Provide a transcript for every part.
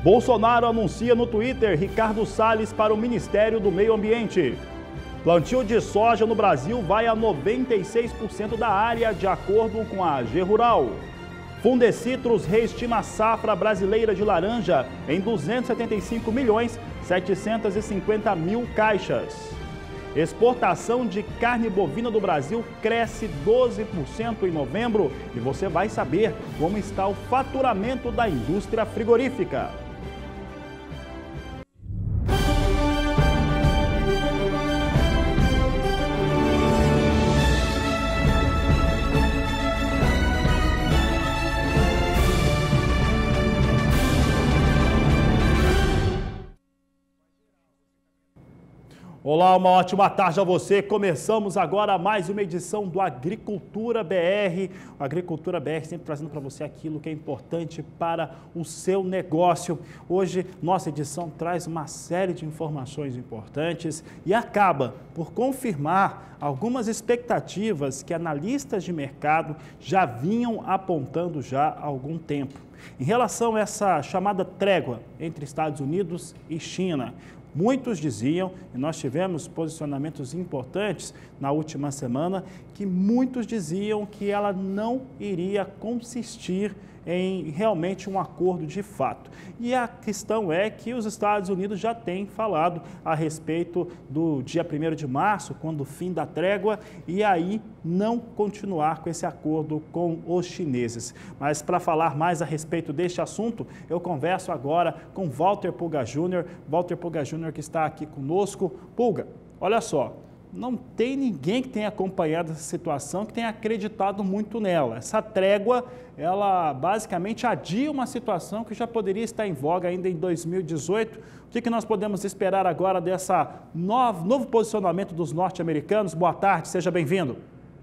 Bolsonaro anuncia no Twitter Ricardo Salles para o Ministério do Meio Ambiente. Plantio de soja no Brasil vai a 96% da área, de acordo com a AG Rural. Fundecitrus reestima a safra brasileira de laranja em 275.750.000 caixas. Exportação de carne bovina do Brasil cresce 12% em novembro e você vai saber como está o faturamento da indústria frigorífica. Olá, uma ótima tarde a você. Começamos agora mais uma edição do Agricultura BR. O Agricultura BR sempre trazendo para você aquilo que é importante para o seu negócio. Hoje, nossa edição traz uma série de informações importantes e acaba por confirmar algumas expectativas que analistas de mercado já vinham apontando já há algum tempo. Em relação a essa chamada trégua entre Estados Unidos e China, muitos diziam, e nós tivemos posicionamentos importantes na última semana, que muitos diziam que ela não iria consistir em realmente um acordo de fato. E a questão é que os Estados Unidos já têm falado a respeito do dia 1º de março, quando o fim da trégua, e aí não continuar com esse acordo com os chineses. Mas para falar mais a respeito deste assunto, eu converso agora com Walter Pulga Jr. Walter Pulga Jr. que está aqui conosco. Pulga, olha só, não tem ninguém que tenha acompanhado essa situação, que tenha acreditado muito nela. Essa trégua, ela basicamente adia uma situação que já poderia estar em voga ainda em 2018. O que nós podemos esperar agora dessa novo posicionamento dos norte-americanos? Boa tarde, seja bem-vindo.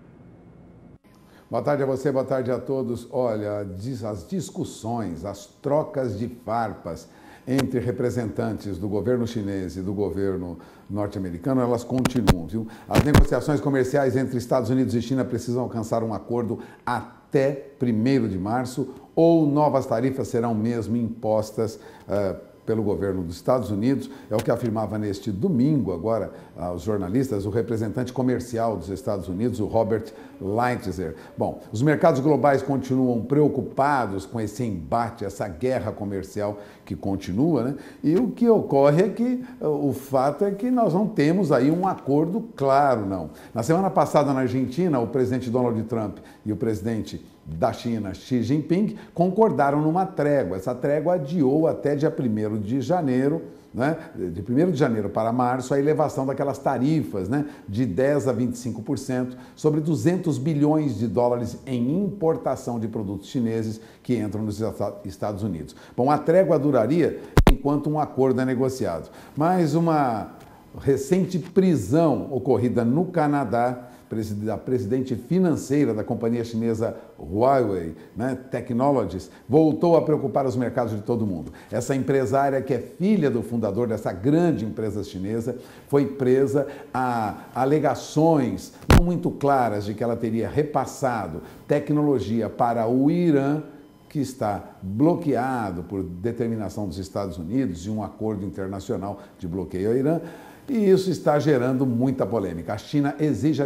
Boa tarde a você, boa tarde a todos. Olha, as discussões, as trocas de farpas entre representantes do governo chinês e do governo norte-americano, elas continuam, viu? As negociações comerciais entre Estados Unidos e China precisam alcançar um acordo até 1º de março, ou novas tarifas serão mesmo impostas pelo governo dos Estados Unidos. É o que afirmava neste domingo, agora, aos jornalistas, o representante comercial dos Estados Unidos, o Robert Lighthizer. Bom, os mercados globais continuam preocupados com esse embate, essa guerra comercial que continua, né? E o que ocorre é que o fato é que nós não temos aí um acordo claro, não. Na semana passada, na Argentina, o presidente Donald Trump e o presidente da China, Xi Jinping, concordaram numa trégua. Essa trégua adiou até dia 1º de janeiro, né? De 1º de janeiro para março, a elevação daquelas tarifas, né? De 10% a 25% sobre 200 bilhões de dólares em importação de produtos chineses que entram nos Estados Unidos. Bom, a trégua duraria enquanto um acordo é negociado. Mas uma recente prisão ocorrida no Canadá, a presidente financeira da companhia chinesa Huawei, né, Technologies, voltou a preocupar os mercados de todo mundo. Essa empresária, que é filha do fundador dessa grande empresa chinesa, foi presa a alegações não muito claras de que ela teria repassado tecnologia para o Irã, que está bloqueado por determinação dos Estados Unidos e um acordo internacional de bloqueio ao Irã. E isso está gerando muita polêmica. A China exige a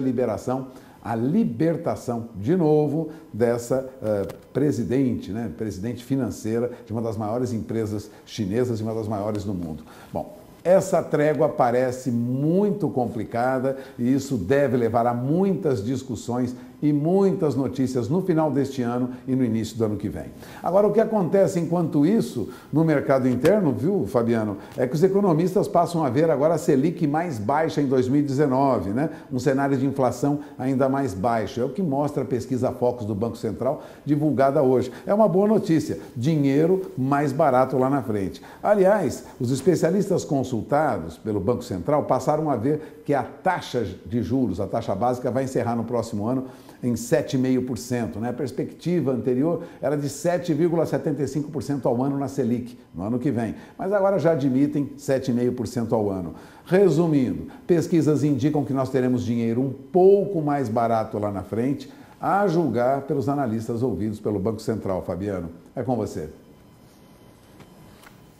libertação, de novo, dessa presidente financeira de uma das maiores empresas chinesas e uma das maiores do mundo. Bom, essa trégua parece muito complicada e isso deve levar a muitas discussões e muitas notícias no final deste ano e no início do ano que vem. Agora, o que acontece enquanto isso no mercado interno, viu, Fabiano, é que os economistas passam a ver agora a Selic mais baixa em 2019, né? Um cenário de inflação ainda mais baixo. É o que mostra a pesquisa Focus do Banco Central, divulgada hoje. É uma boa notícia, dinheiro mais barato lá na frente. Aliás, os especialistas consultados pelo Banco Central passaram a ver que a taxa de juros, a taxa básica, vai encerrar no próximo ano em 7,5%. Né? A perspectiva anterior era de 7,75% ao ano na Selic, no ano que vem. Mas agora já admitem 7,5% ao ano. Resumindo, pesquisas indicam que nós teremos dinheiro um pouco mais barato lá na frente, a julgar pelos analistas ouvidos pelo Banco Central. Fabiano, é com você.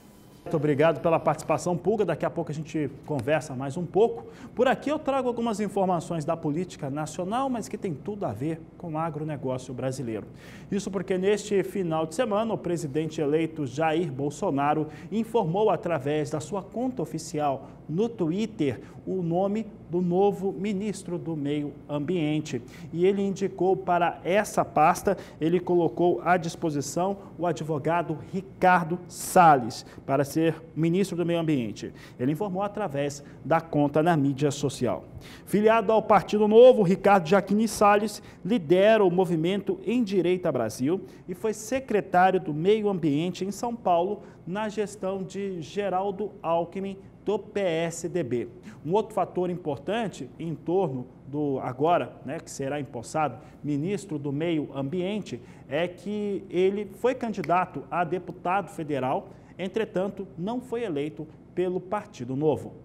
Muito obrigado pela participação, Pulga. Daqui a pouco a gente conversa mais um pouco. Por aqui eu trago algumas informações da política nacional, mas que tem tudo a ver com o agronegócio brasileiro. Isso porque neste final de semana o presidente eleito Jair Bolsonaro informou através da sua conta oficial no Twitter o nome do novo ministro do Meio Ambiente. E ele indicou para essa pasta, ele colocou à disposição o advogado Ricardo Salles para ser ministro do Meio Ambiente. Ele informou através da conta na mídia social. Filiado ao Partido Novo, Ricardo Jaquini Salles lidera o movimento Em Direita Brasil e foi secretário do Meio Ambiente em São Paulo na gestão de Geraldo Alckmin, do PSDB. Um outro fator importante em torno do agora, que será empossado ministro do Meio Ambiente, é que ele foi candidato a deputado federal, entretanto, não foi eleito pelo Partido Novo.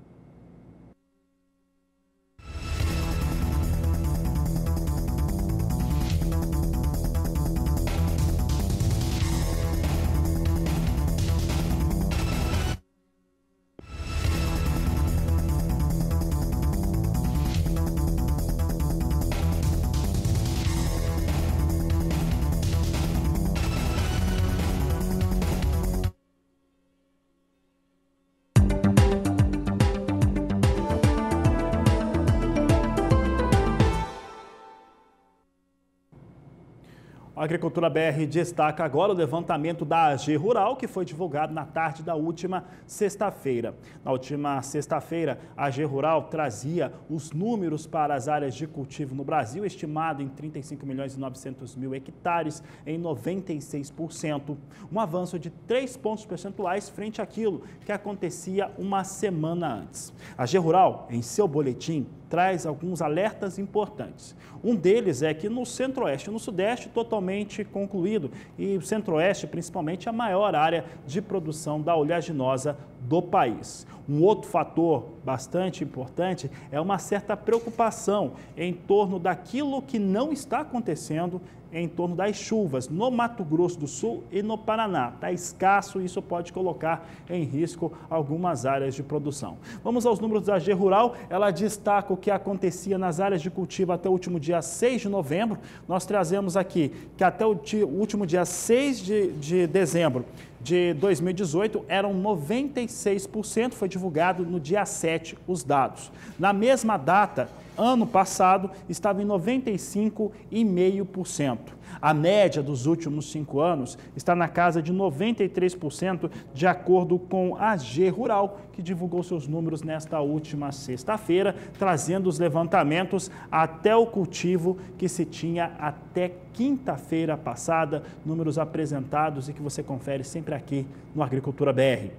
A Agricultura BR destaca agora o levantamento da AG Rural, que foi divulgado na tarde da última sexta-feira. Na última sexta-feira, a AG Rural trazia os números para as áreas de cultivo no Brasil, estimado em 35 milhões e 900 mil hectares, em 96%. Um avanço de 3 pontos percentuais frente àquilo que acontecia uma semana antes. A AG Rural, em seu boletim, traz alguns alertas importantes. Um deles é que no Centro-Oeste e no Sudeste, totalmente concluído, e o Centro-Oeste, principalmente, é a maior área de produção da oleaginosa do país. Um outro fator bastante importante é uma certa preocupação em torno daquilo que não está acontecendo em torno das chuvas no Mato Grosso do Sul e no Paraná. Está escasso e isso pode colocar em risco algumas áreas de produção. Vamos aos números da AG Rural. Ela destaca o que acontecia nas áreas de cultivo até o último dia 6 de novembro. Nós trazemos aqui que até o último dia 6 de dezembro de 2018 eram 96%, foi divulgado no dia 7 os dados. Na mesma data, ano passado, estava em 95,5%. A média dos últimos 5 anos está na casa de 93%, de acordo com a AG Rural, que divulgou seus números nesta última sexta-feira, trazendo os levantamentos até o cultivo que se tinha até quinta-feira passada, números apresentados e que você confere sempre aqui no Agricultura BR.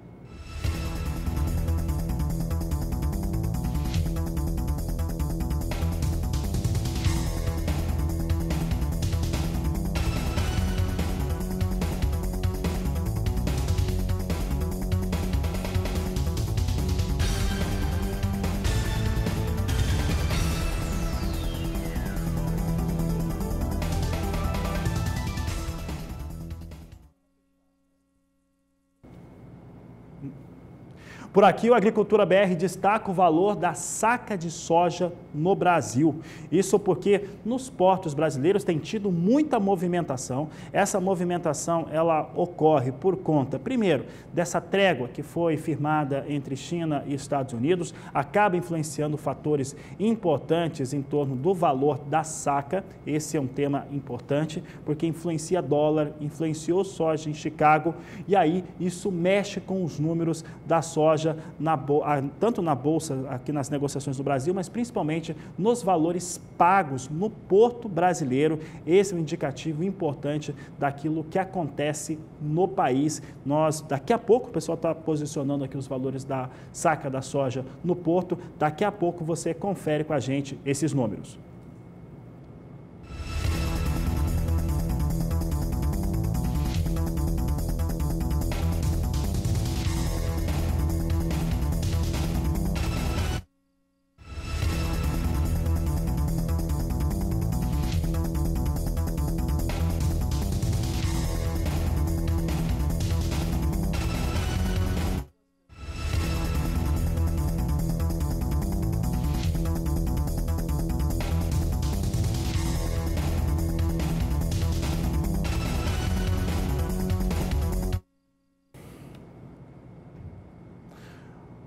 Por aqui, o Agricultura BR destaca o valor da saca de soja no Brasil. Isso porque nos portos brasileiros tem tido muita movimentação. Essa movimentação ela ocorre por conta, primeiro, dessa trégua que foi firmada entre China e Estados Unidos, acaba influenciando fatores importantes em torno do valor da saca. Esse é um tema importante, porque influencia dólar, influenciou soja em Chicago, e aí isso mexe com os números da soja, tanto na Bolsa, aqui nas negociações do Brasil, mas principalmente nos valores pagos no porto brasileiro. Esse é um indicativo importante daquilo que acontece no país. Daqui a pouco, o pessoal está posicionando aqui os valores da saca da soja no porto. Daqui a pouco você confere com a gente esses números.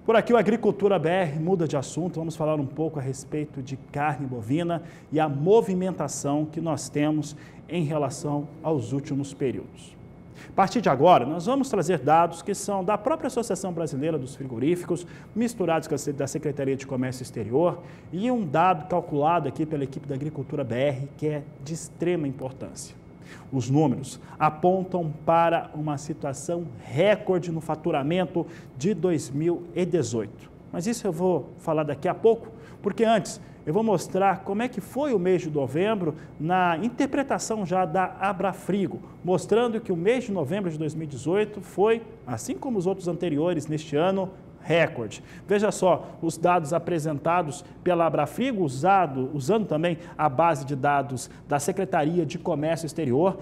Por aqui o Agricultura BR muda de assunto, vamos falar um pouco a respeito de carne bovina e a movimentação que nós temos em relação aos últimos períodos. A partir de agora, nós vamos trazer dados que são da própria Associação Brasileira dos Frigoríficos, misturados com a da Secretaria de Comércio Exterior, e um dado calculado aqui pela equipe da Agricultura BR que é de extrema importância. Os números apontam para uma situação recorde no faturamento de 2018. Mas isso eu vou falar daqui a pouco, porque antes eu vou mostrar como é que foi o mês de novembro na interpretação já da Abrafrigo, mostrando que o mês de novembro de 2018 foi, assim como os outros anteriores neste ano, recorde. Veja só os dados apresentados pela Abrafrigo, usando também a base de dados da Secretaria de Comércio Exterior,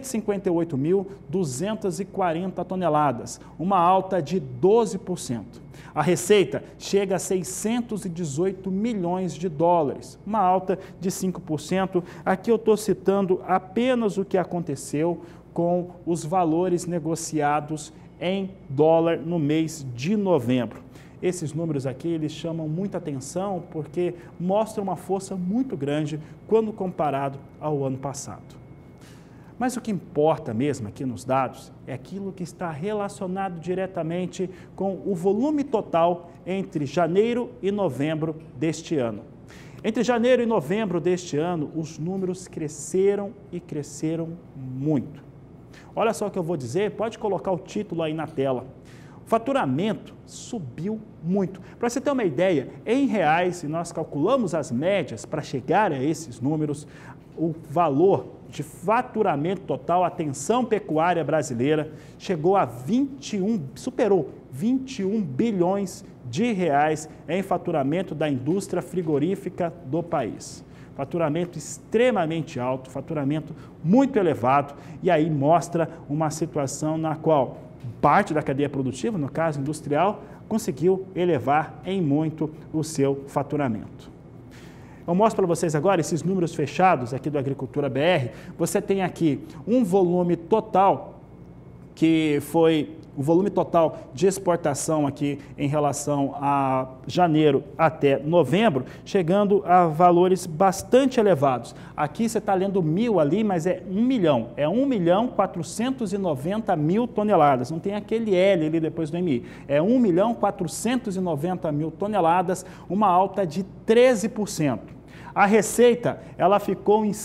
158.240 toneladas, uma alta de 12%. A receita chega a 618 milhões de dólares, uma alta de 5%. Aqui eu estou citando apenas o que aconteceu com os valores negociados em dólar no mês de novembro. Esses números aqui, eles chamam muita atenção porque mostram uma força muito grande quando comparado ao ano passado. Mas o que importa mesmo aqui nos dados é aquilo que está relacionado diretamente com o volume total entre janeiro e novembro deste ano. Entre janeiro e novembro deste ano, os números cresceram e cresceram muito. Olha só o que eu vou dizer, pode colocar o título aí na tela. O faturamento subiu muito. Para você ter uma ideia, em reais, se nós calculamos as médias para chegar a esses números, o valor de faturamento total, atenção pecuária brasileira, chegou a superou 21 bilhões de reais em faturamento da indústria frigorífica do país. Faturamento extremamente alto, faturamento muito elevado, e aí mostra uma situação na qual parte da cadeia produtiva, no caso industrial, conseguiu elevar em muito o seu faturamento. Eu mostro para vocês agora esses números fechados aqui do Agricultura BR. Você tem aqui um volume total que foi o volume total de exportação aqui em relação a janeiro até novembro, chegando a valores bastante elevados. Aqui você está lendo 1.000 ali, mas é 1 milhão. É 1.490.000 toneladas. Não tem aquele L ali depois do MI. É 1.490.000 toneladas, uma alta de 13%. A receita, ela ficou em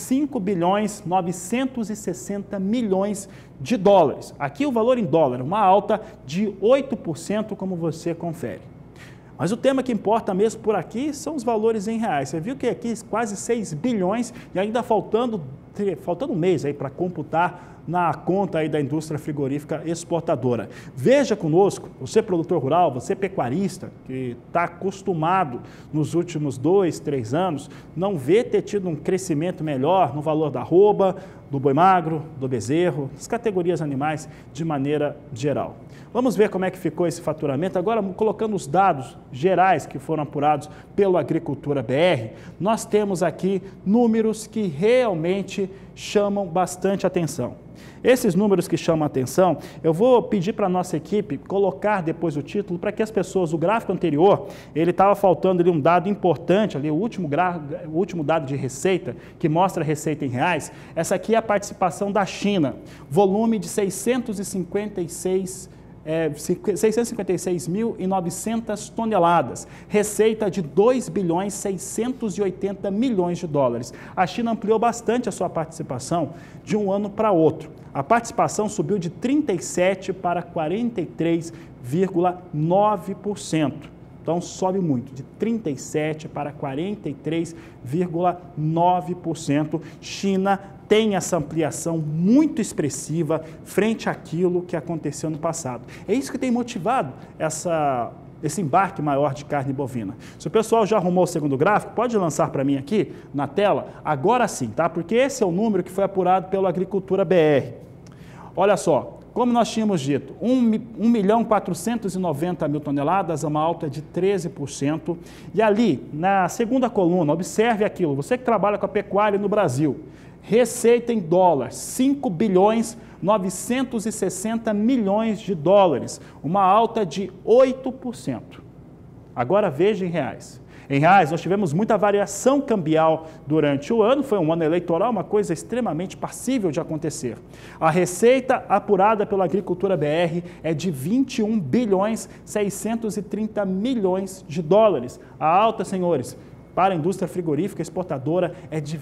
5.960 milhões de dólares. Aqui o valor em dólar, uma alta de 8%, como você confere. Mas o tema que importa mesmo por aqui são os valores em reais. Você viu que aqui quase 6 bilhões e ainda faltando um mês aí para computar na conta aí da indústria frigorífica exportadora. Veja conosco, você produtor rural, você pecuarista, que está acostumado nos últimos 2, 3 anos, não vê ter tido um crescimento melhor no valor da arroba, do boi magro, do bezerro, das categorias animais de maneira geral. Vamos ver como é que ficou esse faturamento. Agora, colocando os dados gerais que foram apurados pelo Agricultura BR, nós temos aqui números que realmente chamam bastante atenção. Esses números que chamam a atenção, eu vou pedir para a nossa equipe colocar depois o título para que as pessoas, o gráfico anterior, ele estava faltando ali um dado importante, ali o último dado de receita, que mostra a receita em reais. Essa aqui é a participação da China, volume de 656.900 toneladas, receita de 2 bilhões 680 milhões de dólares. A China ampliou bastante a sua participação de um ano para outro. A participação subiu de 37% para 43,9%. Então, sobe muito, de 37% para 43,9%. China tem essa ampliação muito expressiva frente àquilo que aconteceu no passado. É isso que tem motivado esse embarque maior de carne bovina. Se o pessoal já arrumou o segundo gráfico, pode lançar para mim aqui na tela, agora sim, tá? Porque esse é o número que foi apurado pela Agricultura BR. Olha só, como nós tínhamos dito, 1.490.000 toneladas, uma alta de 13%. E ali, na segunda coluna, observe aquilo, você que trabalha com a pecuária no Brasil, receita em dólar, 5 bilhões 960 milhões de dólares, uma alta de 8%. Agora veja em reais. Em reais, nós tivemos muita variação cambial durante o ano, foi um ano eleitoral, uma coisa extremamente passível de acontecer. A receita apurada pela Agricultura BR é de 21 bilhões 630 milhões de dólares. A alta, senhores, para a indústria frigorífica exportadora é de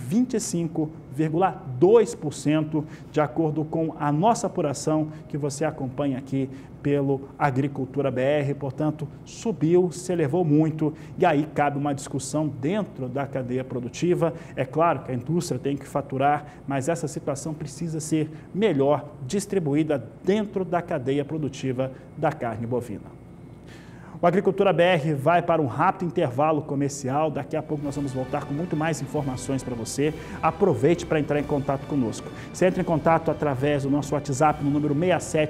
25,2%, de acordo com a nossa apuração que você acompanha aqui pelo Agricultura BR. Portanto, subiu, se elevou muito e aí cabe uma discussão dentro da cadeia produtiva. É claro que a indústria tem que faturar, mas essa situação precisa ser melhor distribuída dentro da cadeia produtiva da carne bovina. O Agricultura BR vai para um rápido intervalo comercial. Daqui a pouco nós vamos voltar com muito mais informações para você. Aproveite para entrar em contato conosco. Você entra em contato através do nosso WhatsApp no número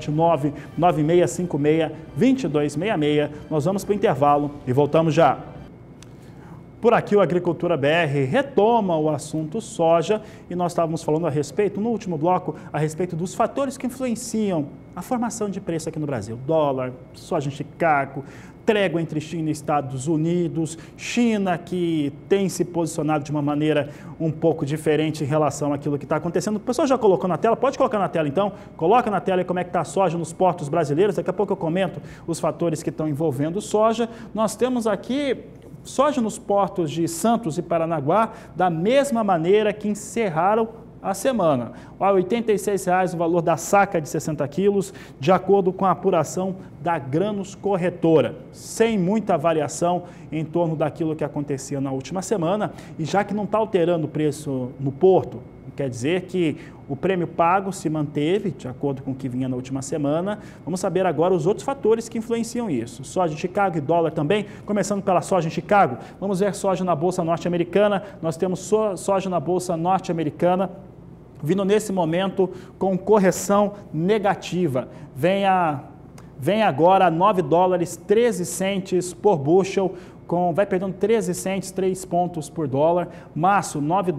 679-9656-2266. Nós vamos para o intervalo e voltamos já. Por aqui o Agricultura BR retoma o assunto soja e nós estávamos falando a respeito, no último bloco, a respeito dos fatores que influenciam a formação de preço aqui no Brasil. Dólar, soja em Chicago, trégua entre China e Estados Unidos, China que tem se posicionado de uma maneira um pouco diferente em relação àquilo que está acontecendo. O pessoal já colocou na tela? Pode colocar na tela então, coloca na tela aí como é que está a soja nos portos brasileiros, daqui a pouco eu comento os fatores que estão envolvendo soja. Nós temos aqui soja nos portos de Santos e Paranaguá, da mesma maneira que encerraram a semana. A R$ 86,00 o valor da saca de 60 quilos, de acordo com a apuração da Grãos Corretora, sem muita variação em torno daquilo que acontecia na última semana. E já que não está alterando o preço no porto, quer dizer que o prêmio pago se manteve, de acordo com o que vinha na última semana. Vamos saber agora os outros fatores que influenciam isso. Soja em Chicago e dólar também, começando pela soja em Chicago. Vamos ver soja na Bolsa Norte-Americana. Nós temos soja na Bolsa Norte-Americana vindo nesse momento com correção negativa. Vem agora a $9,13 por bushel, vai perdendo 13 cents, 3 pontos por dólar. Março,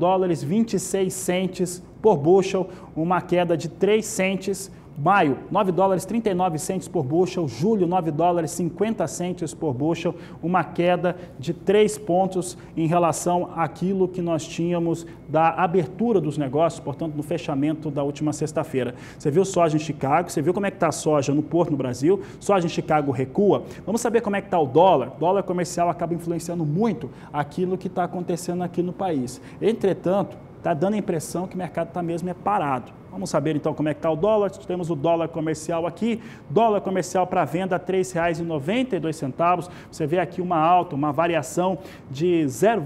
$9,26 por bushel, uma queda de 3 cents. Maio, $9,39 por bushel. Julho, $9,50 por bushel, uma queda de 3 pontos em relação àquilo que nós tínhamos da abertura dos negócios, portanto, no fechamento da última sexta-feira. Você viu soja em Chicago, você viu como é que está a soja no porto no Brasil, soja em Chicago recua. Vamos saber como é que está o dólar. Dólar comercial acaba influenciando muito aquilo que está acontecendo aqui no país. Entretanto, está dando a impressão que o mercado está mesmo parado. Vamos saber então como é que está o dólar. Temos o dólar comercial aqui, dólar comercial para venda R$ 3,92. Você vê aqui uma alta, uma variação de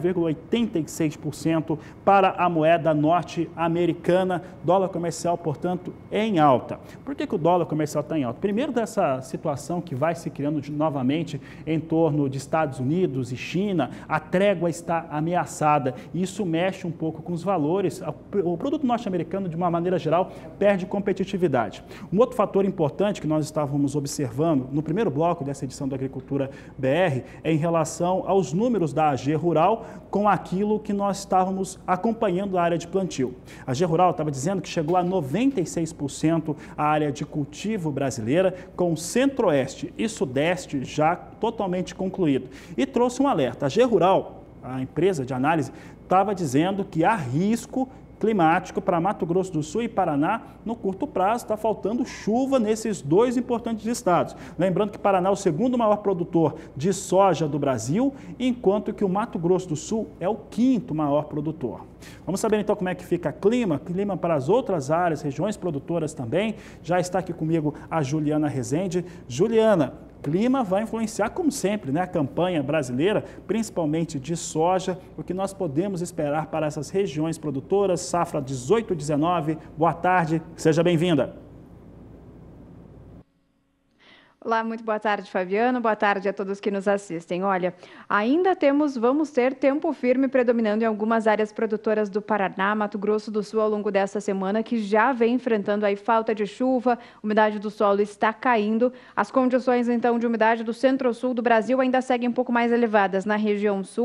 0,86% para a moeda norte-americana. Dólar comercial, portanto, em alta. Por que o dólar comercial está em alta? Primeiro dessa situação que vai se criando novamente em torno de Estados Unidos e China, a trégua está ameaçada e isso mexe um pouco com os valores. O produto norte-americano, de uma maneira geral, perde competitividade. Um outro fator importante que nós estávamos observando no primeiro bloco dessa edição da Agricultura BR é em relação aos números da AG Rural com aquilo que nós estávamos acompanhando da área de plantio. A AG Rural estava dizendo que chegou a 96% a área de cultivo brasileira, com o centro-oeste e sudeste já totalmente concluído. E trouxe um alerta. A AG Rural, a empresa de análise, estava dizendo que há risco climático para Mato Grosso do Sul e Paraná no curto prazo. Está faltando chuva nesses dois importantes estados. Lembrando que Paraná é o segundo maior produtor de soja do Brasil, enquanto que o Mato Grosso do Sul é o quinto maior produtor. Vamos saber então como é que fica clima para as outras áreas, regiões produtoras também. Já está aqui comigo a Juliana Rezende. Juliana, clima vai influenciar, como sempre, né, a campanha brasileira, principalmente de soja. O que nós podemos esperar para essas regiões produtoras, safra 18-19. Boa tarde, seja bem-vinda. Olá, muito boa tarde, Fabiano. Boa tarde a todos que nos assistem. Olha, vamos ter tempo firme predominando em algumas áreas produtoras do Paraná, Mato Grosso do Sul ao longo dessa semana, que já vem enfrentando aí falta de chuva, umidade do solo está caindo. As condições, então, de umidade do centro-sul do Brasil ainda seguem um pouco mais elevadas na região sul.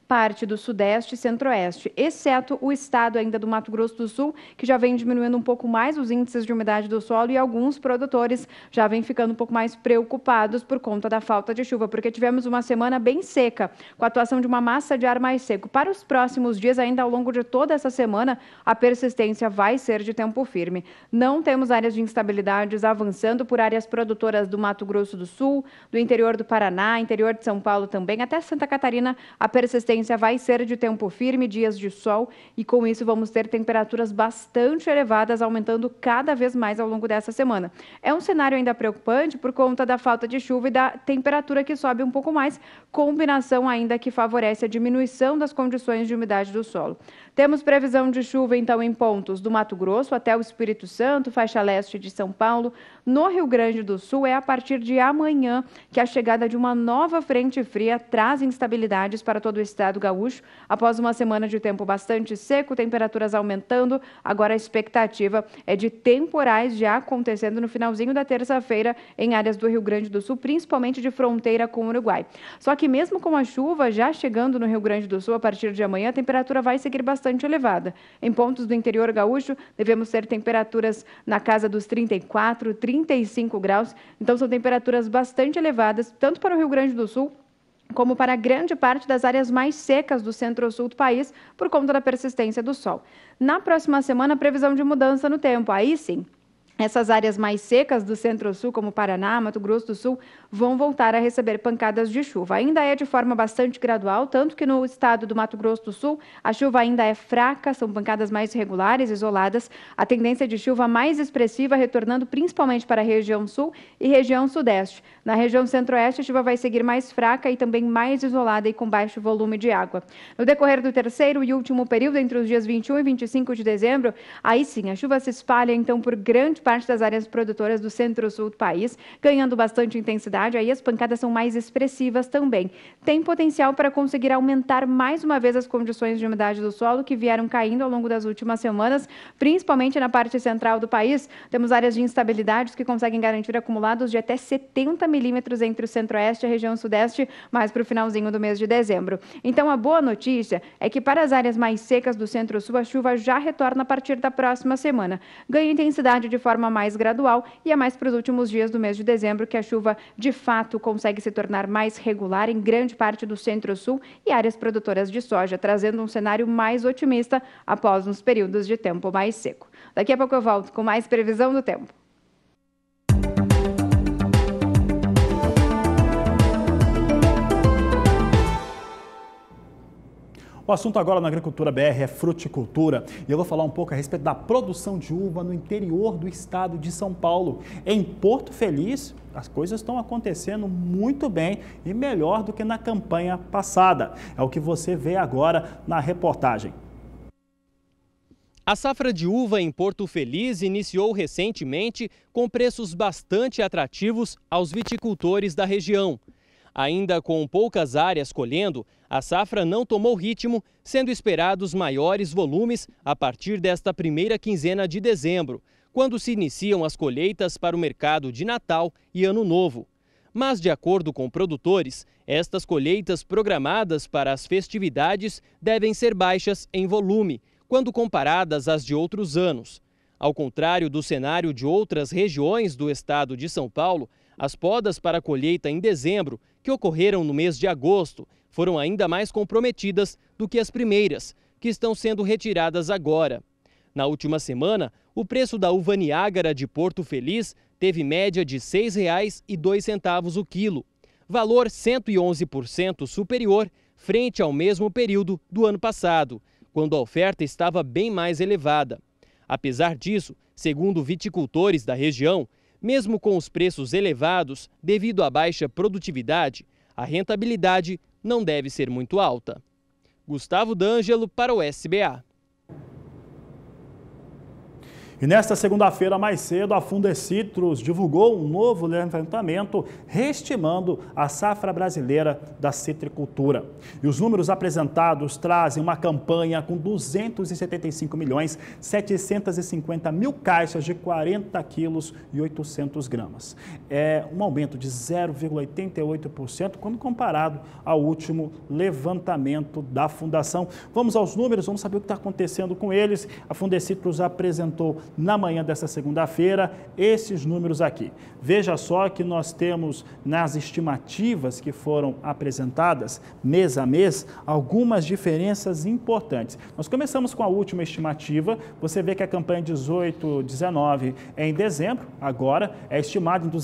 parte do Sudeste e Centro-Oeste, exceto o estado ainda do Mato Grosso do Sul, que já vem diminuindo um pouco mais os índices de umidade do solo e alguns produtores já vêm ficando um pouco mais preocupados por conta da falta de chuva, porque tivemos uma semana bem seca, com a atuação de uma massa de ar mais seco. Para os próximos dias, ainda ao longo de toda essa semana, a persistência vai ser de tempo firme. Não temos áreas de instabilidades avançando por áreas produtoras do Mato Grosso do Sul, do interior do Paraná, interior de São Paulo também, até Santa Catarina, a persistência vai ser de tempo firme, dias de sol, e com isso vamos ter temperaturas bastante elevadas, aumentando cada vez mais ao longo dessa semana. É um cenário ainda preocupante por conta da falta de chuva e da temperatura que sobe um pouco mais, combinação ainda que favorece a diminuição das condições de umidade do solo. Temos previsão de chuva, então, em pontos do Mato Grosso até o Espírito Santo, faixa leste de São Paulo. No Rio Grande do Sul, é a partir de amanhã que a chegada de uma nova frente fria traz instabilidades para todo o estado gaúcho. Após uma semana de tempo bastante seco, temperaturas aumentando, agora a expectativa é de temporais já acontecendo no finalzinho da terça-feira em áreas do Rio Grande do Sul, principalmente de fronteira com o Uruguai. Só que mesmo com a chuva já chegando no Rio Grande do Sul, a partir de amanhã, a temperatura vai seguir bastante elevada. Em pontos do interior gaúcho, devemos ter temperaturas na casa dos 34, 35 graus. Então, são temperaturas bastante elevadas, tanto para o Rio Grande do Sul, como para grande parte das áreas mais secas do centro-sul do país, por conta da persistência do sol. Na próxima semana, previsão de mudança no tempo. Aí sim, essas áreas mais secas do centro-sul, como Paraná, Mato Grosso do Sul, vão voltar a receber pancadas de chuva. Ainda é de forma bastante gradual, tanto que no estado do Mato Grosso do Sul, a chuva ainda é fraca, são pancadas mais regulares, isoladas. A tendência de chuva mais expressiva retornando principalmente para a região sul e região sudeste. Na região centro-oeste, a chuva vai seguir mais fraca e também mais isolada e com baixo volume de água. No decorrer do terceiro e último período, entre os dias 21 e 25 de dezembro, aí sim, a chuva se espalha então por grande parte das áreas produtoras do centro-sul do país, ganhando bastante intensidade, aí as pancadas são mais expressivas também. Tem potencial para conseguir aumentar mais uma vez as condições de umidade do solo que vieram caindo ao longo das últimas semanas, principalmente na parte central do país. Temos áreas de instabilidades que conseguem garantir acumulados de até 70 milímetros entre o centro-oeste e a região sudeste, mais para o finalzinho do mês de dezembro. Então, a boa notícia é que para as áreas mais secas do centro-sul, a chuva já retorna a partir da próxima semana. Ganha intensidade de forma mais gradual e é mais para os últimos dias do mês de dezembro que a chuva, de fato, consegue se tornar mais regular em grande parte do centro-sul e áreas produtoras de soja, trazendo um cenário mais otimista após uns períodos de tempo mais seco. Daqui a pouco eu volto com mais previsão do tempo. O assunto agora na Agricultura BR é fruticultura e eu vou falar um pouco a respeito da produção de uva no interior do estado de São Paulo. Em Porto Feliz, as coisas estão acontecendo muito bem e melhor do que na campanha passada. É o que você vê agora na reportagem. A safra de uva em Porto Feliz iniciou recentemente com preços bastante atrativos aos viticultores da região. Ainda com poucas áreas colhendo, a safra não tomou ritmo, sendo esperados maiores volumes a partir desta primeira quinzena de dezembro, quando se iniciam as colheitas para o mercado de Natal e Ano Novo. Mas, de acordo com produtores, estas colheitas programadas para as festividades devem ser baixas em volume, quando comparadas às de outros anos. Ao contrário do cenário de outras regiões do estado de São Paulo, as podas para a colheita em dezembro, que ocorreram no mês de agosto, foram ainda mais comprometidas do que as primeiras, que estão sendo retiradas agora. Na última semana, o preço da uva Niágara de Porto Feliz teve média de R$ 6,02 o quilo, valor 111% superior frente ao mesmo período do ano passado, quando a oferta estava bem mais elevada. Apesar disso, segundo viticultores da região, mesmo com os preços elevados devido à baixa produtividade, a rentabilidade não deve ser muito alta. Gustavo D'Angelo para o SBA. E nesta segunda-feira, mais cedo, a Fundecitrus divulgou um novo levantamento reestimando a safra brasileira da citricultura. E os números apresentados trazem uma campanha com 275.750.000 caixas de 40 quilos e 800 gramas. É um aumento de 0,88% quando comparado ao último levantamento da Fundação. Vamos aos números, vamos saber o que está acontecendo com eles. A Fundecitrus apresentou na manhã desta segunda-feira esses números aqui. Veja só que nós temos nas estimativas que foram apresentadas mês a mês algumas diferenças importantes. Nós começamos com a última estimativa, você vê que a campanha 18-19 é em dezembro, agora é estimada em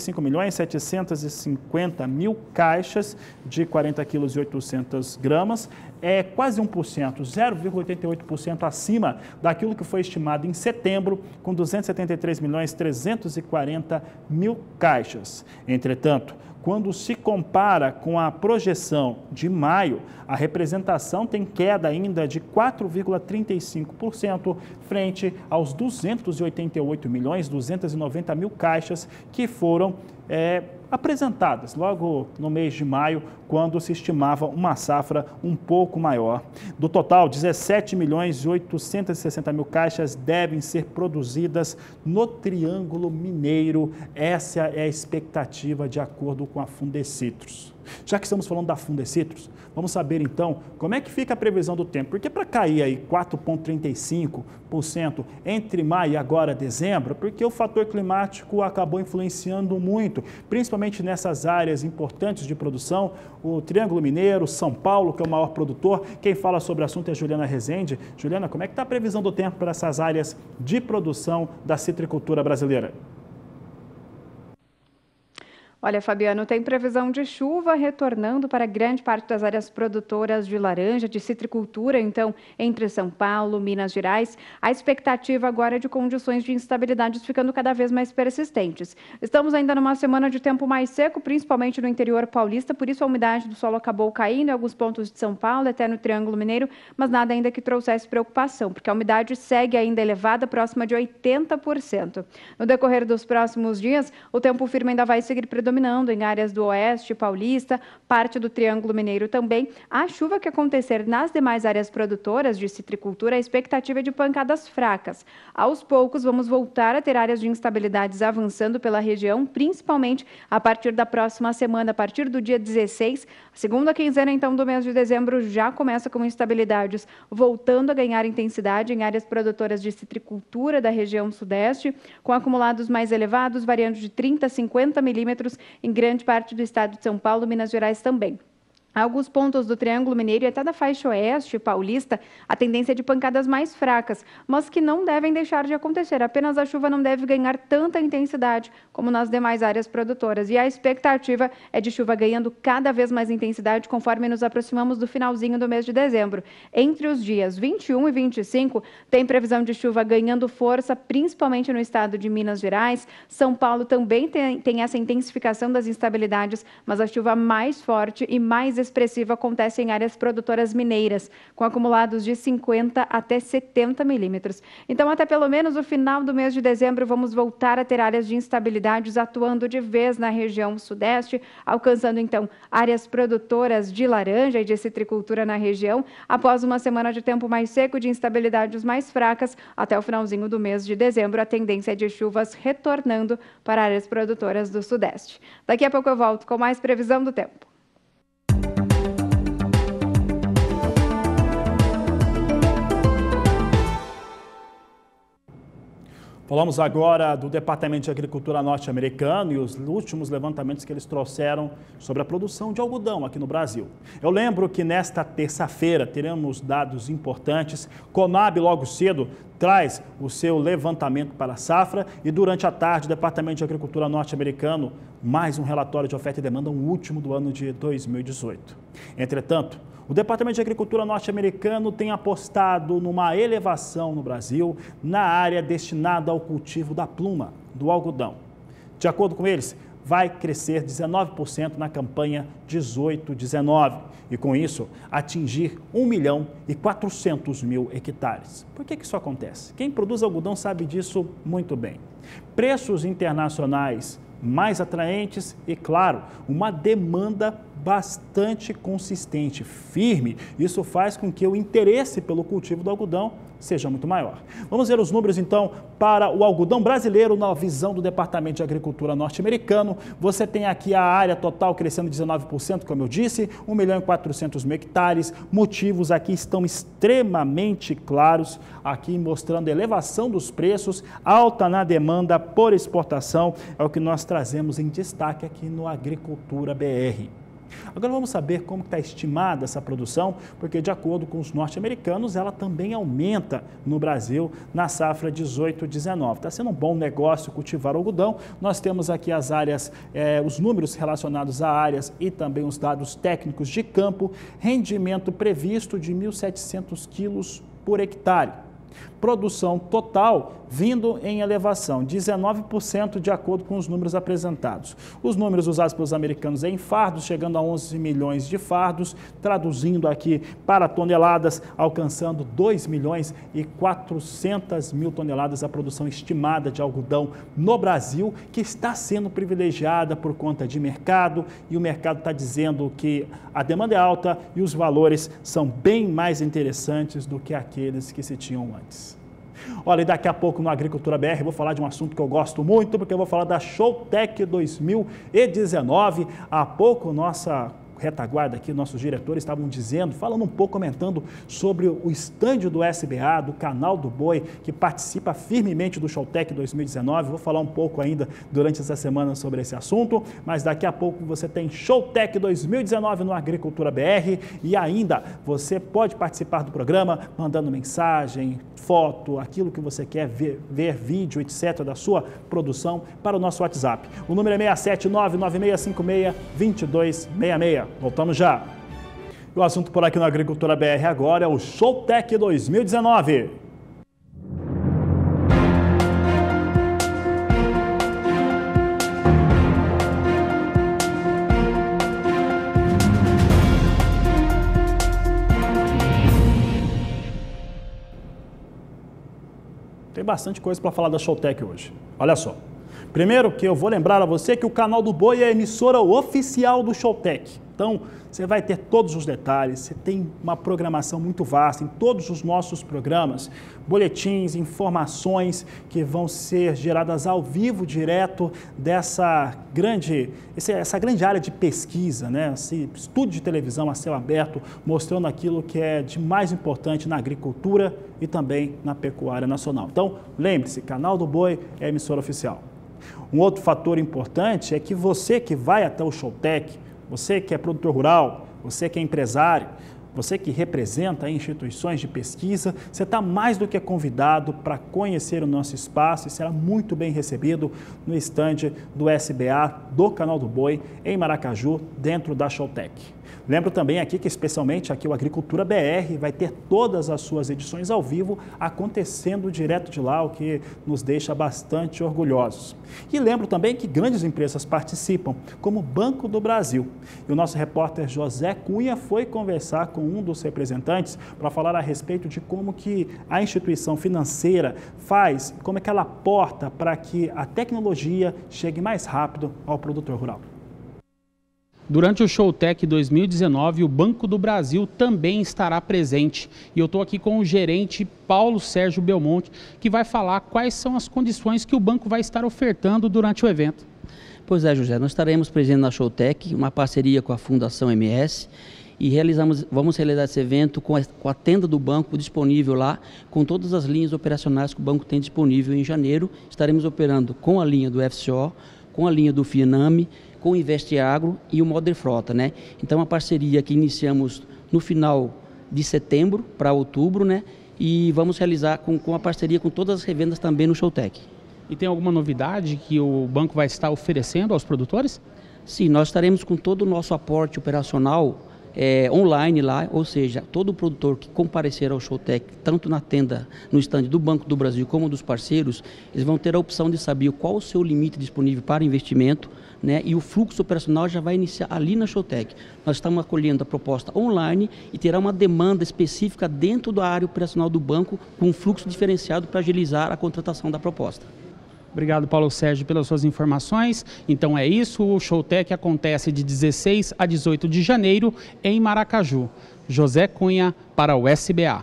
275.750.000 caixas de 40 quilos e 800 gramas, é quase 1%, 0,88% acima daquilo que foi estimado em setembro, com 273.340.000 caixas. Entretanto, quando se compara com a projeção de maio, a representação tem queda ainda de 4,35% frente aos 288.290.000 caixas que foram apresentadas logo no mês de maio, quando se estimava uma safra um pouco maior. Do total, 17.860.000 caixas devem ser produzidas no Triângulo Mineiro. Essa é a expectativa de acordo com a Fundecitrus. Já que estamos falando da Fundecitrus, vamos saber então como é que fica a previsão do tempo. Porque para cair aí 4,35% entre maio e agora dezembro, porque o fator climático acabou influenciando muito, principalmente nessas áreas importantes de produção, o Triângulo Mineiro, São Paulo, que é o maior produtor. Quem fala sobre o assunto é a Juliana Rezende. Juliana, como é que está a previsão do tempo para essas áreas de produção da citricultura brasileira? Olha, Fabiano, tem previsão de chuva retornando para grande parte das áreas produtoras de laranja, de citricultura, então, entre São Paulo, Minas Gerais. A expectativa agora é de condições de instabilidades ficando cada vez mais persistentes. Estamos ainda numa semana de tempo mais seco, principalmente no interior paulista, por isso a umidade do solo acabou caindo em alguns pontos de São Paulo, até no Triângulo Mineiro, mas nada ainda que trouxesse preocupação, porque a umidade segue ainda elevada, próxima de 80%. No decorrer dos próximos dias, o tempo firme ainda vai seguir predominando em áreas do oeste paulista, parte do Triângulo Mineiro também. A chuva que acontecer nas demais áreas produtoras de citricultura, a expectativa é de pancadas fracas. Aos poucos, vamos voltar a ter áreas de instabilidades avançando pela região, principalmente a partir da próxima semana, a partir do dia 16. A segunda quinzena, então, do mês de dezembro já começa com instabilidades, voltando a ganhar intensidade em áreas produtoras de citricultura da região sudeste, com acumulados mais elevados, variando de 30 a 50 milímetros em grande parte do estado de São Paulo, Minas Gerais também. Alguns pontos do Triângulo Mineiro e até da faixa oeste paulista, a tendência é de pancadas mais fracas, mas que não devem deixar de acontecer. Apenas a chuva não deve ganhar tanta intensidade como nas demais áreas produtoras. E a expectativa é de chuva ganhando cada vez mais intensidade conforme nos aproximamos do finalzinho do mês de dezembro. Entre os dias 21 e 25, tem previsão de chuva ganhando força, principalmente no estado de Minas Gerais. São Paulo também tem essa intensificação das instabilidades, mas a chuva mais forte e mais expressiva acontece em áreas produtoras mineiras, com acumulados de 50 até 70 milímetros. Então, até pelo menos o final do mês de dezembro, vamos voltar a ter áreas de instabilidades atuando de vez na região sudeste, alcançando, então, áreas produtoras de laranja e de citricultura na região, após uma semana de tempo mais seco, de instabilidades mais fracas, até o finalzinho do mês de dezembro, a tendência é de chuvas retornando para áreas produtoras do sudeste. Daqui a pouco eu volto com mais previsão do tempo. Falamos agora do Departamento de Agricultura norte-americano e os últimos levantamentos que eles trouxeram sobre a produção de algodão aqui no Brasil. Eu lembro que nesta terça-feira teremos dados importantes. Conab logo cedo traz o seu levantamento para a safra e durante a tarde o Departamento de Agricultura norte-americano mais um relatório de oferta e demanda, o último do ano de 2018. Entretanto, o Departamento de Agricultura norte-americano tem apostado numa elevação no Brasil na área destinada ao cultivo da pluma, do algodão. De acordo com eles, vai crescer 19% na campanha 18-19 e, com isso, atingir 1.400.000 hectares. Por que isso acontece? Quem produz algodão sabe disso muito bem. Preços internacionais mais atraentes e, claro, uma demanda bastante consistente, firme. Isso faz com que o interesse pelo cultivo do algodão seja muito maior. Vamos ver os números, então, para o algodão brasileiro na visão do Departamento de Agricultura norte-americano. Você tem aqui a área total crescendo 19%, como eu disse, 1.400.000 hectares. Motivos aqui estão extremamente claros, aqui mostrando a elevação dos preços, alta na demanda por exportação, é o que nós trazemos em destaque aqui no Agricultura BR. Agora vamos saber como está estimada essa produção, porque de acordo com os norte-americanos, ela também aumenta no Brasil na safra 18-19. Está sendo um bom negócio cultivar algodão. Nós temos aqui as áreas, os números relacionados a áreas e também os dados técnicos de campo. Rendimento previsto de 1.700 quilos por hectare. Produção total vindo em elevação, 19% de acordo com os números apresentados. Os números usados pelos americanos em fardos, chegando a 11 milhões de fardos, traduzindo aqui para toneladas, alcançando 2.400.000 toneladas a produção estimada de algodão no Brasil, que está sendo privilegiada por conta de mercado, e o mercado está dizendo que a demanda é alta e os valores são bem mais interessantes do que aqueles que se tinham antes. Olha, e daqui a pouco no Agricultura BR eu vou falar de um assunto que eu gosto muito, porque eu vou falar da Showtech 2019. Há pouco nossa retaguarda aqui, nossos diretores estavam dizendo, falando um pouco, comentando sobre o estande do SBA, do Canal do Boi, que participa firmemente do Showtech 2019. Vou falar um pouco ainda durante essa semana sobre esse assunto, mas daqui a pouco você tem Showtech 2019 no Agricultura BR e ainda você pode participar do programa mandando mensagem, foto, aquilo que você quer ver vídeo, etc. da sua produção para o nosso WhatsApp. O número é 67996562266. Voltamos já. O assunto por aqui no Agricultura BR agora é o Showtech 2019. Tem bastante coisa para falar da Showtech hoje. Olha só. Primeiro que eu vou lembrar a você que o Canal do Boi é a emissora oficial do Showtech. Então, você vai ter todos os detalhes, você tem uma programação muito vasta em todos os nossos programas, boletins, informações que vão ser geradas ao vivo, direto dessa grande área de pesquisa, né? Esse estúdio de televisão a céu aberto, mostrando aquilo que é de mais importante na agricultura e também na pecuária nacional. Então, lembre-se, Canal do Boi é a emissora oficial. Um outro fator importante é que você que vai até o Showtech, você que é produtor rural, você que é empresário, você que representa instituições de pesquisa, você está mais do que convidado para conhecer o nosso espaço e será muito bem recebido no estande do SBA do Canal do Boi, em Maracaju, dentro da Showtech. Lembro também aqui que, especialmente aqui o Agricultura BR, vai ter todas as suas edições ao vivo acontecendo direto de lá, o que nos deixa bastante orgulhosos. E lembro também que grandes empresas participam, como o Banco do Brasil. E o nosso repórter José Cunha foi conversar com um dos representantes para falar a respeito de como que a instituição financeira faz, como é que ela aporta para que a tecnologia chegue mais rápido ao produtor rural. Durante o Showtech 2019, o Banco do Brasil também estará presente. E eu estou aqui com o gerente Paulo Sérgio Belmonte, que vai falar quais são as condições que o banco vai estar ofertando durante o evento. Pois é, José, nós estaremos presentes na Showtech, uma parceria com a Fundação MS, e vamos realizar esse evento com a tenda do banco disponível lá, com todas as linhas operacionais que o banco tem disponível. Em janeiro, estaremos operando com a linha do FCO, com a linha do FINAME, com o Investeagro e o Modern Frota, né? Então, uma parceria que iniciamos no final de setembro para outubro, né? E vamos realizar com a parceria com todas as revendas também no Showtech. E tem alguma novidade que o banco vai estar oferecendo aos produtores? Sim, nós estaremos com todo o nosso aporte operacional online lá, ou seja, todo produtor que comparecer ao Showtech, tanto na tenda, no stand do Banco do Brasil como dos parceiros, eles vão ter a opção de saber qual o seu limite disponível para investimento, né, e o fluxo operacional já vai iniciar ali na Showtech. Nós estamos acolhendo a proposta online e terá uma demanda específica dentro da área operacional do banco com um fluxo diferenciado para agilizar a contratação da proposta. Obrigado, Paulo Sérgio, pelas suas informações. Então é isso, o Showtech acontece de 16 a 18 de janeiro em Maracaju. José Cunha para o SBA.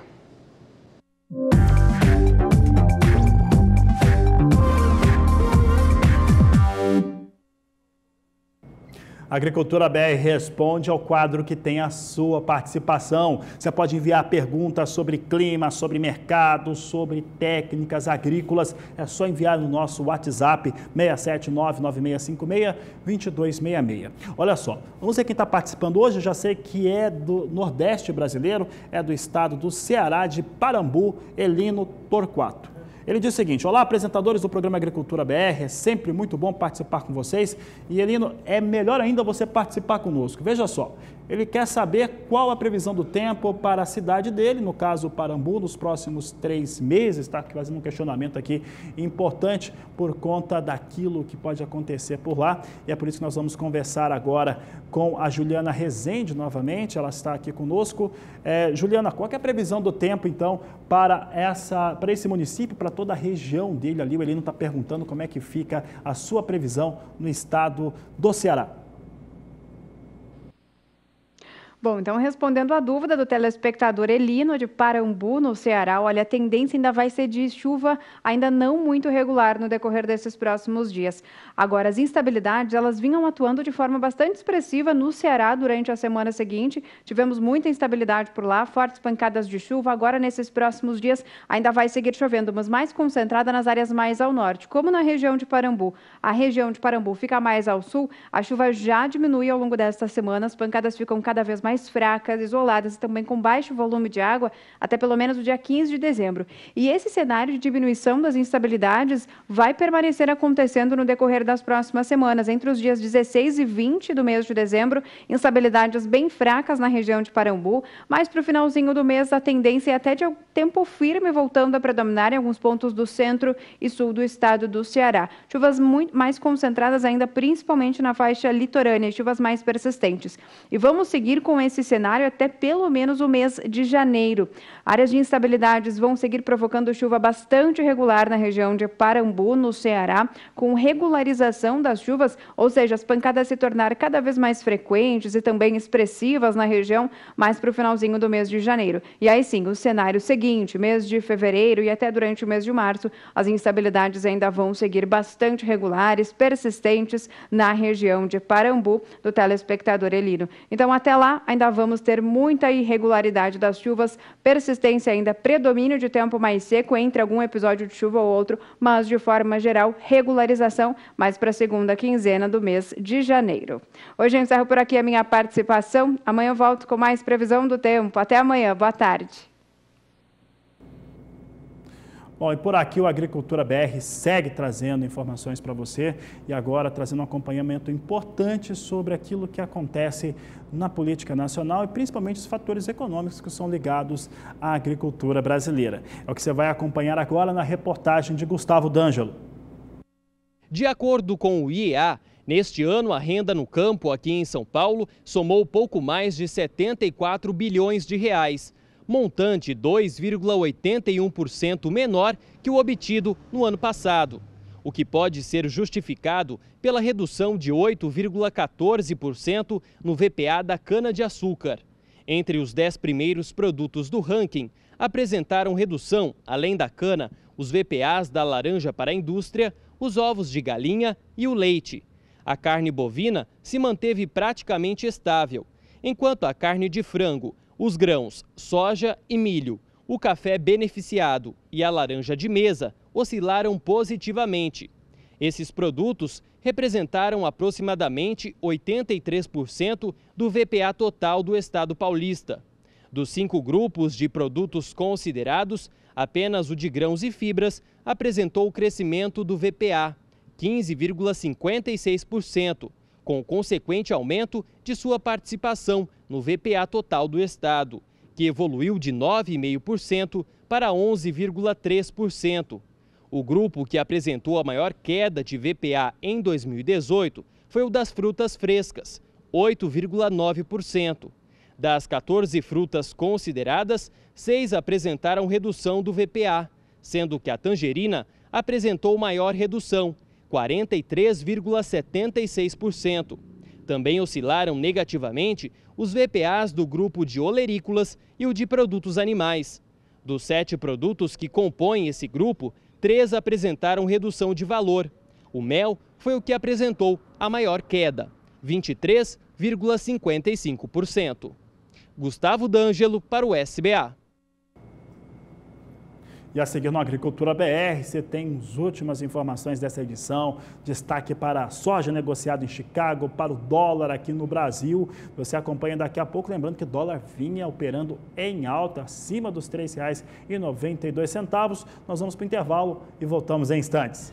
A Agricultura BR responde ao quadro que tem a sua participação. Você pode enviar perguntas sobre clima, sobre mercado, sobre técnicas agrícolas. É só enviar no nosso WhatsApp 67996562266. Olha só, vamos ver quem está participando hoje. Eu já sei que é do Nordeste brasileiro, é do estado do Ceará, de Parambu, Elino Torquato. Ele diz o seguinte: olá, apresentadores do programa Agricultura BR, é sempre muito bom participar com vocês. E Elino, é melhor ainda você participar conosco. Veja só, ele quer saber qual a previsão do tempo para a cidade dele, no caso Parambu, nos próximos 3 meses. Está fazendo um questionamento aqui importante por conta daquilo que pode acontecer por lá. E é por isso que nós vamos conversar agora com a Juliana Rezende novamente. Ela está aqui conosco. Juliana, qual que é a previsão do tempo, então, para esse município, para toda a região dele ali? O Elino está perguntando como é que fica a sua previsão no estado do Ceará. Bom, então respondendo à dúvida do telespectador Elino de Parambu, no Ceará, olha, a tendência ainda vai ser de chuva ainda não muito regular no decorrer desses próximos dias. Agora, as instabilidades, elas vinham atuando de forma bastante expressiva no Ceará durante a semana seguinte. Tivemos muita instabilidade por lá, fortes pancadas de chuva. Agora, nesses próximos dias, ainda vai seguir chovendo, mas mais concentrada nas áreas mais ao norte, como na região de Parambu. A região de Parambu fica mais ao sul, a chuva já diminui ao longo desta semana, as pancadas ficam cada vez mais fracas, isoladas e também com baixo volume de água até pelo menos o dia 15 de dezembro. E esse cenário de diminuição das instabilidades vai permanecer acontecendo no decorrer das próximas semanas. Entre os dias 16 e 20 do mês de dezembro, instabilidades bem fracas na região de Parambu, mas para o finalzinho do mês a tendência é até de tempo firme voltando a predominar em alguns pontos do centro e sul do estado do Ceará. Chuvas muito mais concentradas ainda, principalmente na faixa litorânea, chuvas mais persistentes. E vamos seguir com esse cenário até pelo menos o mês de janeiro. Áreas de instabilidades vão seguir provocando chuva bastante irregular na região de Parambu, no Ceará, com regularização das chuvas, ou seja, as pancadas se tornar cada vez mais frequentes e também expressivas na região, mais para o finalzinho do mês de janeiro. E aí sim, o cenário seguinte, mês de fevereiro e até durante o mês de março, as instabilidades ainda vão seguir bastante regulares, persistentes na região de Parambu, do telespectador Elino. Então, até lá, ainda vamos ter muita irregularidade das chuvas, persistência ainda, predomínio de tempo mais seco entre algum episódio de chuva ou outro, mas de forma geral, regularização mais para a segunda quinzena do mês de janeiro. Hoje eu encerro por aqui a minha participação. Amanhã eu volto com mais previsão do tempo. Até amanhã. Boa tarde. Bom, e por aqui o Agricultura BR segue trazendo informações para você e agora trazendo um acompanhamento importante sobre aquilo que acontece na política nacional e principalmente os fatores econômicos que são ligados à agricultura brasileira. É o que você vai acompanhar agora na reportagem de Gustavo D'Angelo. De acordo com o IEA, neste ano a renda no campo aqui em São Paulo somou pouco mais de 74 bilhões de reais. Montante 2,81% menor que o obtido no ano passado, o que pode ser justificado pela redução de 8,14% no VPA da cana-de-açúcar. Entre os 10 primeiros produtos do ranking, apresentaram redução, além da cana, os VPAs da laranja para a indústria, os ovos de galinha e o leite. A carne bovina se manteve praticamente estável, enquanto a carne de frango, os grãos, soja e milho, o café beneficiado e a laranja de mesa oscilaram positivamente. Esses produtos representaram aproximadamente 83% do VPA total do estado paulista. Dos 5 grupos de produtos considerados, apenas o de grãos e fibras apresentou o crescimento do VPA, 15,56%, com consequente aumento de sua participação no VPA total do Estado, que evoluiu de 9,5% para 11,3%. O grupo que apresentou a maior queda de VPA em 2018 foi o das frutas frescas, 8,9%. Das 14 frutas consideradas, 6 apresentaram redução do VPA, sendo que a tangerina apresentou maior redução, 43,76%. Também oscilaram negativamente os VPAs do grupo de olerícolas e o de produtos animais. Dos 7 produtos que compõem esse grupo, 3 apresentaram redução de valor. O mel foi o que apresentou a maior queda, 23,55%. Gustavo D'Angelo para o SBA. E a seguir no Agricultura BR, você tem as últimas informações dessa edição. Destaque para a soja negociada em Chicago, para o dólar aqui no Brasil. Você acompanha daqui a pouco, lembrando que o dólar vinha operando em alta, acima dos R$ 3,92. Nós vamos para o intervalo e voltamos em instantes.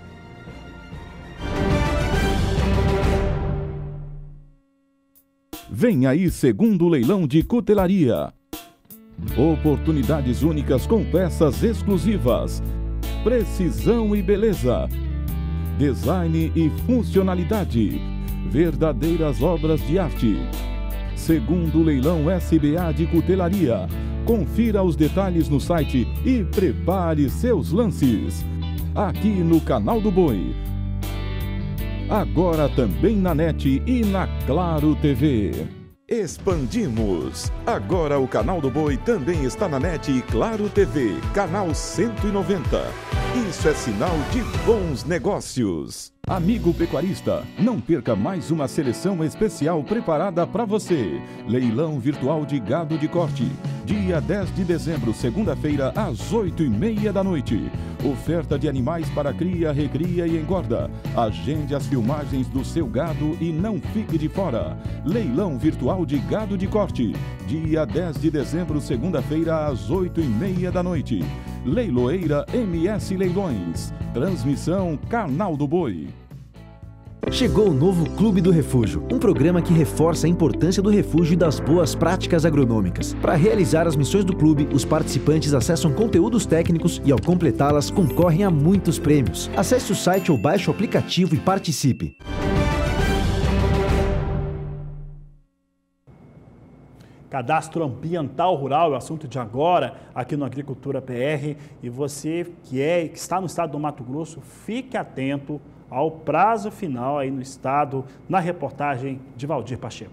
Vem aí segundo leilão de cutelaria. Oportunidades únicas com peças exclusivas. Precisão e beleza. Design e funcionalidade. Verdadeiras obras de arte. Segundo leilão SBA de cutelaria. Confira os detalhes no site e prepare seus lances. Aqui no Canal do Boi. Agora também na NET e na Claro TV. Expandimos! Agora o Canal do Boi também está na NET e Claro TV, canal 190. Isso é sinal de bons negócios. Amigo pecuarista, não perca mais uma seleção especial preparada para você. Leilão virtual de gado de corte. Dia 10 de dezembro, segunda-feira, às 8h30 da noite. Oferta de animais para cria, recria e engorda. Agende as filmagens do seu gado e não fique de fora. Leilão virtual de gado de corte. Dia 10 de dezembro, segunda-feira, às 8h30 da noite. Leiloeira MS Leilões. Transmissão Canal do Boi. Chegou o novo Clube do Refúgio, um programa que reforça a importância do refúgio e das boas práticas agronômicas. Para realizar as missões do clube, os participantes acessam conteúdos técnicos e, ao completá-las, concorrem a muitos prêmios. Acesse o site ou baixe o aplicativo e participe. Cadastro ambiental rural é o assunto de agora aqui no Agricultura BR. E você que está no estado do Mato Grosso, fique atento ao prazo final aí no estado, na reportagem de Valdir Pacheco.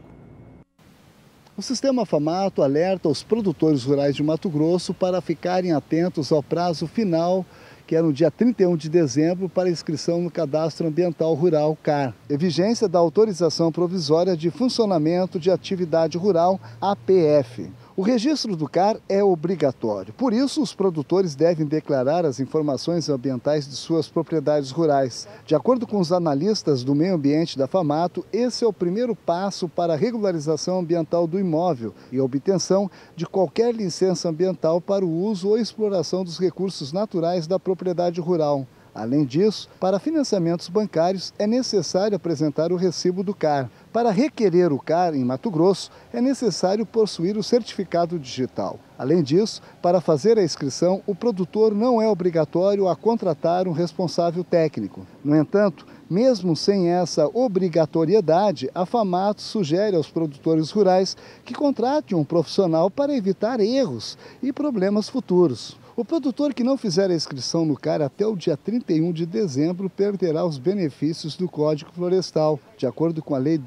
O Sistema FAMATO alerta os produtores rurais de Mato Grosso para ficarem atentos ao prazo final, que é no dia 31 de dezembro, para inscrição no Cadastro Ambiental Rural, CAR. Vigência da Autorização Provisória de Funcionamento de Atividade Rural, APF. O registro do CAR é obrigatório, por isso os produtores devem declarar as informações ambientais de suas propriedades rurais. De acordo com os analistas do meio ambiente da FAMATO, esse é o primeiro passo para a regularização ambiental do imóvel e a obtenção de qualquer licença ambiental para o uso ou exploração dos recursos naturais da propriedade rural. Além disso, para financiamentos bancários é necessário apresentar o recibo do CAR. Para requerer o CAR em Mato Grosso, é necessário possuir o certificado digital. Além disso, para fazer a inscrição, o produtor não é obrigatório a contratar um responsável técnico. No entanto, mesmo sem essa obrigatoriedade, a FAMATO sugere aos produtores rurais que contratem um profissional para evitar erros e problemas futuros. O produtor que não fizer a inscrição no CAR até o dia 31 de dezembro perderá os benefícios do Código Florestal, de acordo com a Lei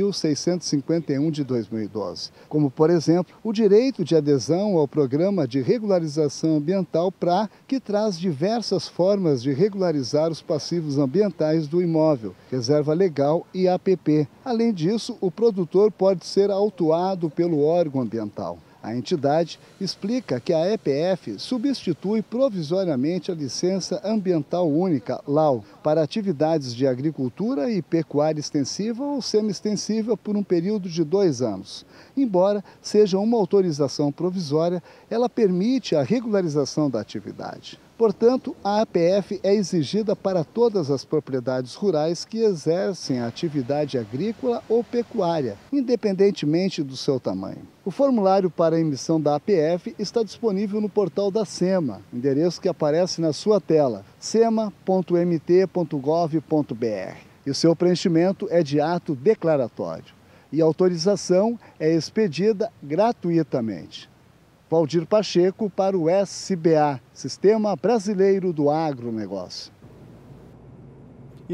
12.651 de 2012. Como, por exemplo, o direito de adesão ao Programa de Regularização Ambiental PRA, que traz diversas formas de regularizar os passivos ambientais do imóvel, reserva legal e APP. Além disso, o produtor pode ser autuado pelo órgão ambiental. A entidade explica que a EPF substitui provisoriamente a Licença Ambiental Única, LAU, para atividades de agricultura e pecuária extensiva ou semi-extensiva por um período de 2 anos. Embora seja uma autorização provisória, ela permite a regularização da atividade. Portanto, a APF é exigida para todas as propriedades rurais que exercem a atividade agrícola ou pecuária, independentemente do seu tamanho. O formulário para a emissão da APF está disponível no portal da SEMA, endereço que aparece na sua tela, sema.mt.gov.br. E o seu preenchimento é de ato declaratório. E a autorização é expedida gratuitamente. Valdir Pacheco para o SBA, Sistema Brasileiro do Agronegócio. E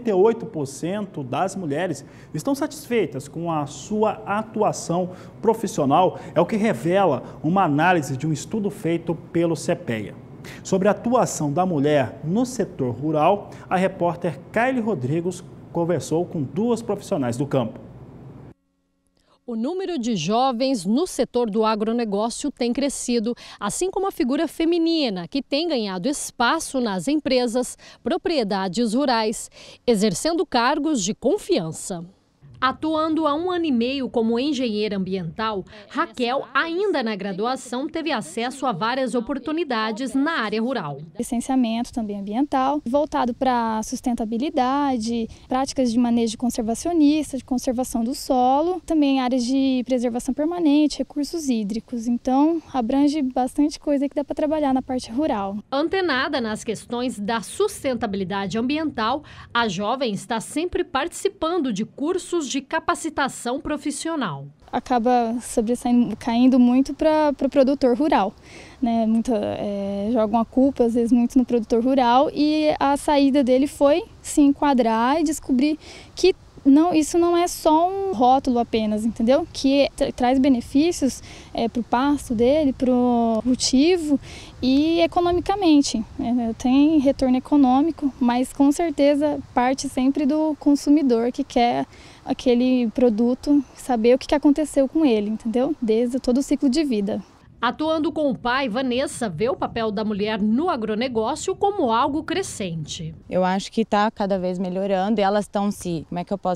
68% das mulheres estão satisfeitas com a sua atuação profissional, é o que revela uma análise de um estudo feito pelo CPEA. Sobre a atuação da mulher no setor rural, a repórter Kaile Rodrigues conversou com duas profissionais do campo. O número de jovens no setor do agronegócio tem crescido, assim como a figura feminina, que tem ganhado espaço nas empresas, propriedades rurais, exercendo cargos de confiança. Atuando há 1 ano e meio como engenheira ambiental, Raquel, ainda na graduação, teve acesso a várias oportunidades na área rural. Licenciamento também ambiental, voltado para sustentabilidade, práticas de manejo conservacionista, de conservação do solo, também áreas de preservação permanente, recursos hídricos. Então, abrange bastante coisa que dá para trabalhar na parte rural. Antenada nas questões da sustentabilidade ambiental, a jovem está sempre participando de cursos de capacitação profissional. Acaba caindo muito para o produtor rural, né? Jogam a culpa às vezes muito no produtor rural, e a saída dele foi se enquadrar e descobrir que isso não é só um rótulo apenas, entendeu? Que traz benefícios para o pasto dele, para o cultivo e economicamente. Tem retorno econômico, mas com certeza parte sempre do consumidor que quer aquele produto, saber o que aconteceu com ele, entendeu? Desde todo o ciclo de vida. Atuando com o pai, Vanessa vê o papel da mulher no agronegócio como algo crescente. Eu acho que está cada vez melhorando e elas estão se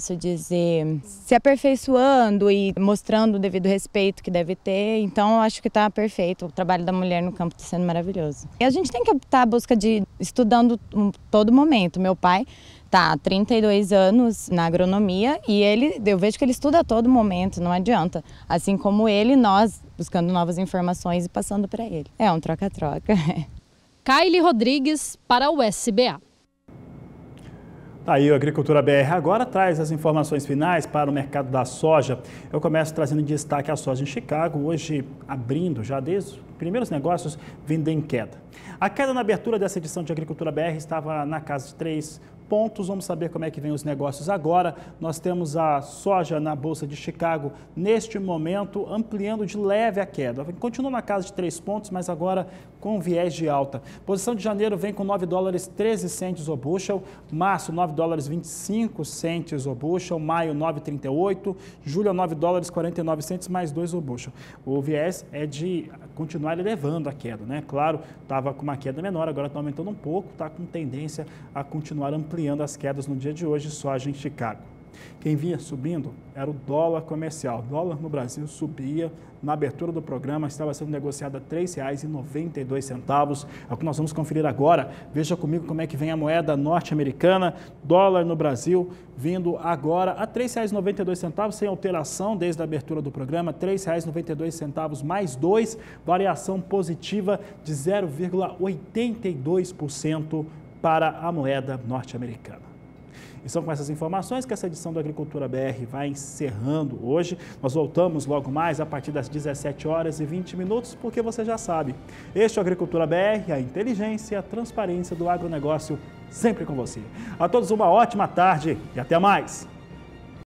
aperfeiçoando e mostrando o devido respeito que deve ter. Então, eu acho que está perfeito. O trabalho da mulher no campo está sendo maravilhoso. E a gente tem que estar à busca de estudando todo momento. Meu pai está há 32 anos na agronomia e eu vejo que ele estuda a todo momento, não adianta. Assim como ele, nós buscando novas informações e passando para ele. É um troca-troca. Kaile Rodrigues para o SBA. Aí o Agricultura BR agora traz as informações finais para o mercado da soja. Eu começo trazendo em destaque a soja em Chicago, hoje abrindo já desde os primeiros negócios vindo em queda. A queda na abertura dessa edição de Agricultura BR estava na casa de 3 pontos. Vamos saber como é que vem os negócios agora. Nós temos a soja na Bolsa de Chicago, neste momento, ampliando de leve a queda. Continua na casa de 3 pontos, mas agora com viés de alta. Posição de janeiro vem com $9,13 o bushel, março $9,25 o bushel, maio 9,38, julho $9,49 mais 2 o bushel. O viés é de continuar elevando a queda, né? Claro, estava com uma queda menor, agora está aumentando um pouco, está com tendência a continuar ampliando as quedas no dia de hoje, soja em Chicago. Quem vinha subindo era o dólar comercial. O dólar no Brasil subia. Na abertura do programa estava sendo negociado a R$ 3,92. É o que nós vamos conferir agora. Veja comigo como é que vem a moeda norte-americana. Dólar no Brasil vindo agora a R$ 3,92, sem alteração desde a abertura do programa. R$ 3,92 mais 2, variação positiva de 0,82% para a moeda norte-americana. E são com essas informações que essa edição do Agricultura BR vai encerrando hoje. Nós voltamos logo mais a partir das 17h20, porque você já sabe, este é o Agricultura BR, a inteligência e a transparência do agronegócio sempre com você. A todos uma ótima tarde e até mais!